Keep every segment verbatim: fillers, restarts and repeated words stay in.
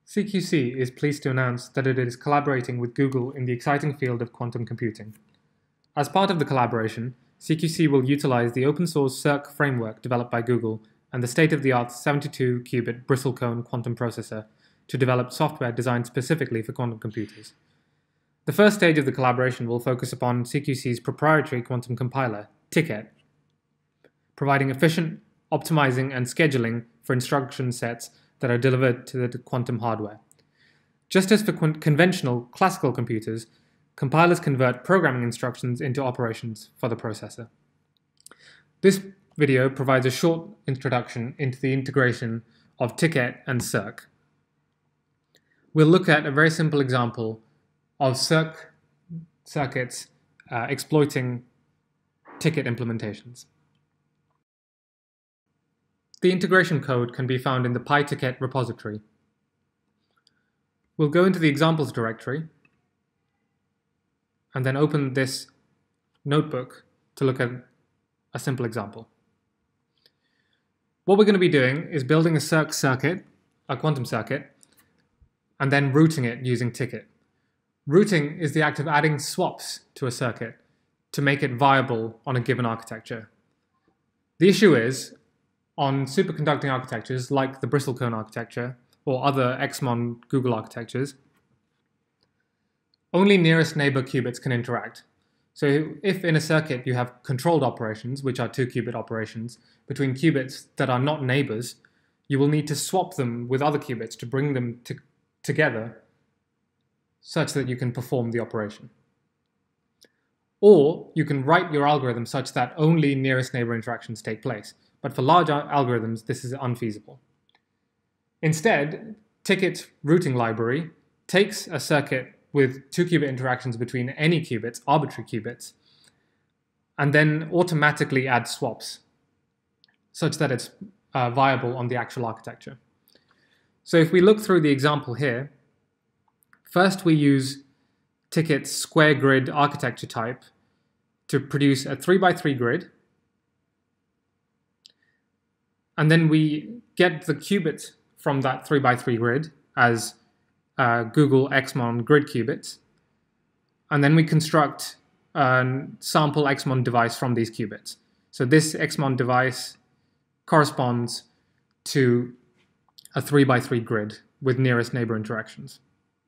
C Q C is pleased to announce that it is collaborating with Google in the exciting field of quantum computing. As part of the collaboration, C Q C will utilize the open-source C I R Q framework developed by Google and the state-of-the-art seventy-two qubit bristle-cone quantum processor to develop software designed specifically for quantum computers. The first stage of the collaboration will focus upon C Q C's proprietary quantum compiler, Pytket, providing efficient optimizing and scheduling for instruction sets that are delivered to the quantum hardware. Just as for conventional classical computers, compilers convert programming instructions into operations for the processor. This video provides a short introduction into the integration of Pytket and C I R Q. We'll look at a very simple example of C I R Q circuits uh, exploiting Pytket implementations. The integration code can be found in the Pytket repository. We'll go into the examples directory and then open this notebook to look at a simple example. What we're going to be doing is building a C I R Q circuit, a quantum circuit, and then routing it using Pytket. Routing is the act of adding swaps to a circuit to make it viable on a given architecture. The issue is, on superconducting architectures like the bristle-cone architecture or other X mon Google architectures, only nearest neighbor qubits can interact. So if in a circuit you have controlled operations, which are two qubit operations, between qubits that are not neighbors, you will need to swap them with other qubits to bring them to, together such that you can perform the operation. Or you can write your algorithm such that only nearest neighbor interactions take place. But for large algorithms, this is unfeasible. Instead, Pytket's routing library takes a circuit with two qubit interactions between any qubits, arbitrary qubits, and then automatically adds swaps such that it's uh, viable on the actual architecture. So if we look through the example here, first we use Pytket's square grid architecture type to produce a three by three grid. And then we get the qubits from that three by three grid as uh, Google X mon grid qubits. And then we construct a sample X mon device from these qubits. So this X mon device corresponds to a three by three grid with nearest neighbor interactions.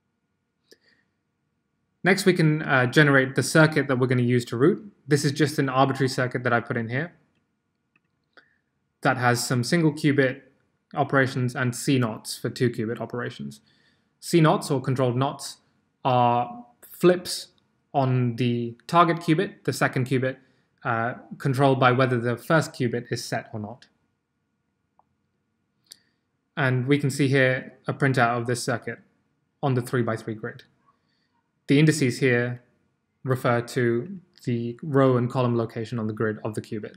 Next, we can uh, generate the circuit that we're going to use to route. This is just an arbitrary circuit that I put in here that has some single qubit operations and C naughts for two qubit operations. C naughts, or controlled knots, are flips on the target qubit, the second qubit, uh, controlled by whether the first qubit is set or not. And we can see here a printout of this circuit on the three by three grid. The indices here refer to the row and column location on the grid of the qubit.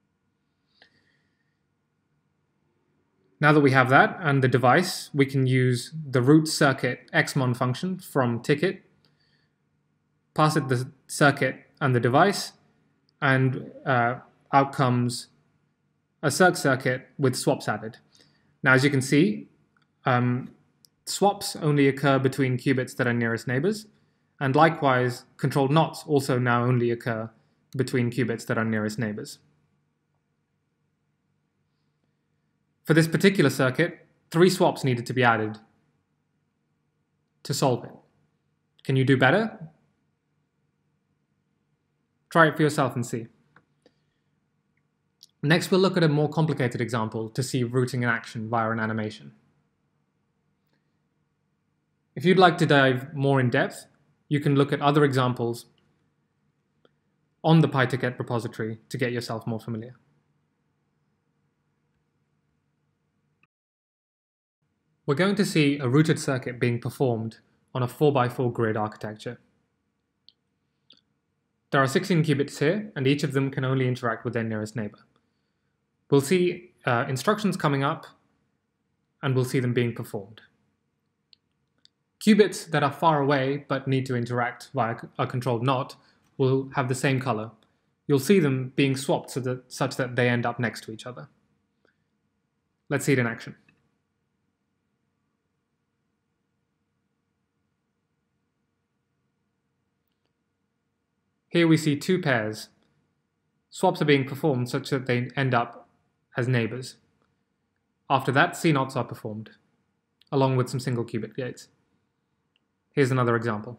Now that we have that and the device, we can use the root circuit X mon function from Pytket, pass it the circuit and the device, and uh, out comes a C I R Q circuit with swaps added. Now, as you can see, um, swaps only occur between qubits that are nearest neighbors, and likewise, controlled knots also now only occur between qubits that are nearest neighbors. For this particular circuit, three swaps needed to be added to solve it. Can you do better? Try it for yourself and see. Next, we'll look at a more complicated example to see routing in action via an animation. If you'd like to dive more in depth, you can look at other examples on the Pytket repository to get yourself more familiar. We're going to see a routed circuit being performed on a four by four grid architecture. There are sixteen qubits here, and each of them can only interact with their nearest neighbor. We'll see uh, instructions coming up, and we'll see them being performed. Qubits that are far away but need to interact via a controlled knot will have the same color. You'll see them being swapped so that, such that they end up next to each other. Let's see it in action. Here we see two pairs. Swaps are being performed such that they end up as neighbors. After that, C knots are performed, along with some single qubit gates. Here's another example.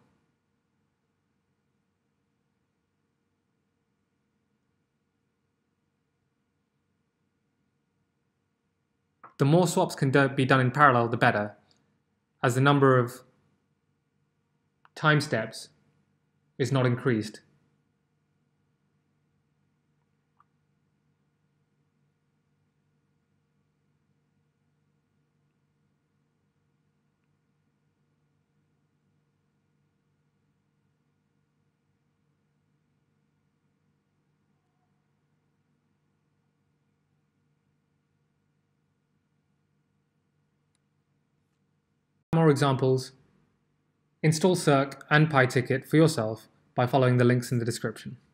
The more swaps can do be done in parallel, the better, as the number of time steps is not increased. More examples. Install C I R Q and Pytket for yourself by following the links in the description.